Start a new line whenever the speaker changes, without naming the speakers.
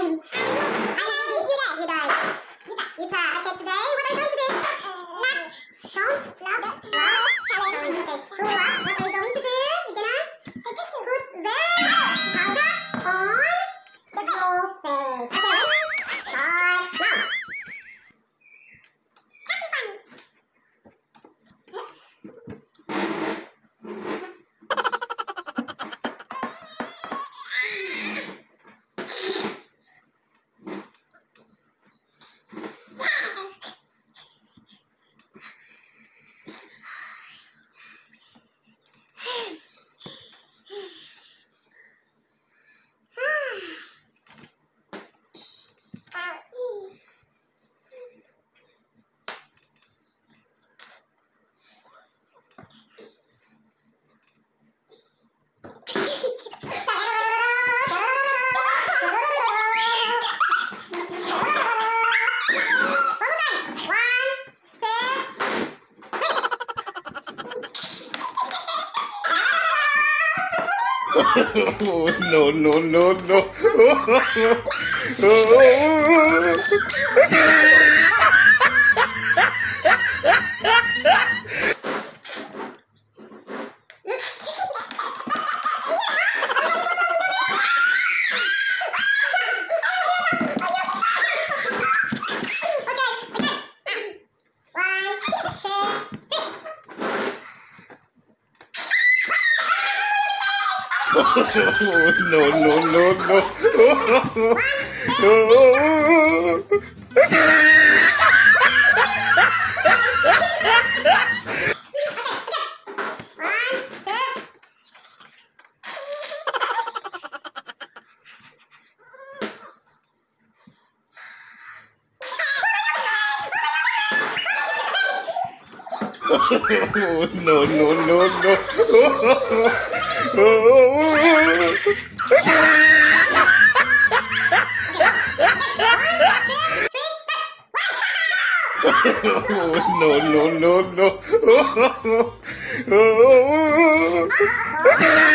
You guys. Yuta. Okay, today, what are we going to do? Don't love challenge. Okay, don't love. What are we going to do? We're gonna put the powder on the whole face. Okay, ready? Start now. Happy fun.
Oh, no, no, no, no. Oh, no, no, no, no. No, no, no, no. No, no, no, no.